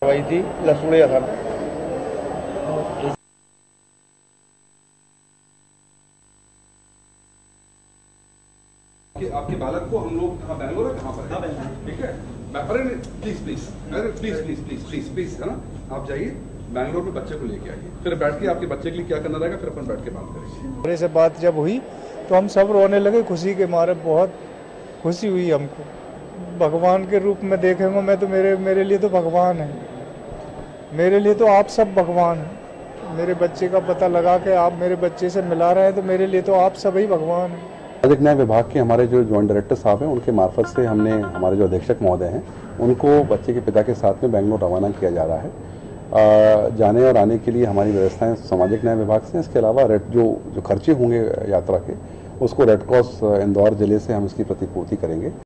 करवाई थी लसूड़िया था। आपके बालक को हम लोग बेंगलोर कहाँ पर है, ठीक है? अरे प्लीज प्लीज, अरे please please please please please, है ना? आप जाइए बेंगलोर में बच्चे को लेके आइए, फिर बैठ के आपके बच्चे के लिए क्या करना रहेगा फिर अपन बैठ के बात करेंगे। मेरे से बात जब हुई तो हम सब रोने लगे खुशी के मारे। बहुत खुशी हुई हमको, भगवान के रूप में देखेंगे मैं तो। मेरे लिए तो भगवान है, मेरे लिए तो आप सब भगवान हैं। मेरे बच्चे का पता लगा के आप मेरे बच्चे से मिला रहे हैं तो मेरे लिए तो आप सभी भगवान हैं। सामाजिक न्याय विभाग के हमारे जो जॉइंट डायरेक्टर साहब हैं उनके मार्फत से हमने हमारे जो अधीक्षक महोदय हैं उनको बच्चे के पिता के साथ में बेंगलोर रवाना किया जा रहा है। जाने और आने के लिए हमारी व्यवस्थाएं सामाजिक न्याय विभाग से। इसके अलावा जो खर्चे होंगे यात्रा के उसको रेड क्रॉस इंदौर जिले से हम इसकी प्रतिपूर्ति करेंगे।